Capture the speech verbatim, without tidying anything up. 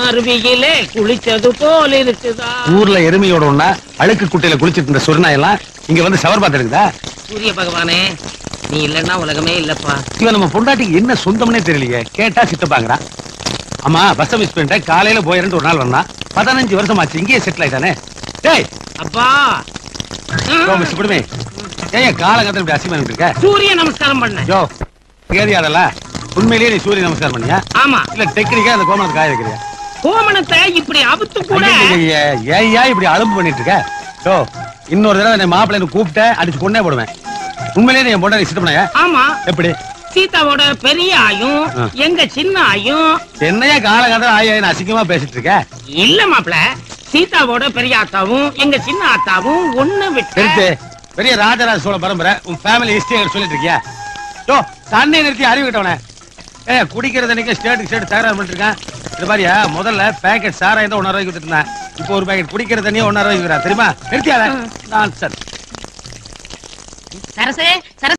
அருவியிலே குளிச்சது போல இருக்குதா? ஊர்ல எருமையோட ஒண்ணா அழுக்கு குட்டையில குளிச்சிட்டு இருந்த சொர்ணாயெல்லாம் இங்க வந்து சவர் பார்த்து இருக்குதா? சூரிய பகவானே, நீ இல்லன்னா உலகமே இல்லப்பா. இவன் நம்ம பொண்டாட்டிக்கு என்ன சொந்தம்னே தெரியலையே. கேட்டா சித்தப்பாங்கிறான். ஆமா, பஸ் மிஸ் பண்ணிட்டேன். காலையில போயிருந்து ஒரு நாள் வந்தான். பதினஞ்சு வருஷம் ஆச்சு. இங்கேயே செட்டில் ஆயிட்டானே. டேய் அப்பா, ஏன் காலகட்டத்தில் இப்படி அசிமா இருக்க? சூரிய நமஸ்காரம் பண்ண. ஜோ கேரியாதல்ல, உண்மையிலேயே நீ சூரிய நமஸ்காரம் பண்ணியா ஆமா இல்ல டெக்னிக்கா அந்த கோமணத்தை காய வைக்கிறியா? கோமணத்தை இப்படி அவுத்து கூட ஏயா இப்படி அலும்பு பண்ணிட்டு இருக்க? ஜோ இன்னொரு தடவை என்னை மாப்பிள்ளை கூப்பிட்ட அடிச்சு கொண்டே போடுவேன். உண்மையிலேயே நீ என் பொண்டாட்டி சித்தப்பனையா? ஆமா. எப்படி? சீதாவோட பெரிய ஆயும் எங்க சின்ன ஆயும். என்னையா காலகட்டம் ஆயா அசிங்கமா பேசிட்டு இருக்க? இல்ல மாப்பிள்ள, சீதாவோட பெரிய ஆத்தாவும் எங்க சின்ன ஆத்தாவும் ஒண்ணு விட்டு பெரிய ராஜராஜ சோழ பரம்பரை. உன் ஃபேமிலி ஹிஸ்டரி சொல்லிட்டு இருக்கியா? யோ தண்ணி நிறுத்தி அறிவு விட்டவனே. ஏ குடிக்கிறது அன்னைக்கு ஸ்டேட்டுக்கு ஸ்டேட் தயாரா பண்ணிட்டு இருக்கேன். இது மாதிரியா முதல்ல பேக்கெட் சாராயம் தான் ஒன்னரை ரூபாய்க்கு வித்துட்டு இருந்தேன். இப்போ ஒரு பேக்கெட் குடிக்கிற தண்ணியே ஒன்னரை ரூபாய்க்கு தெரியுமா? நிறுத்தியாத நான் சார் சரசே சரசே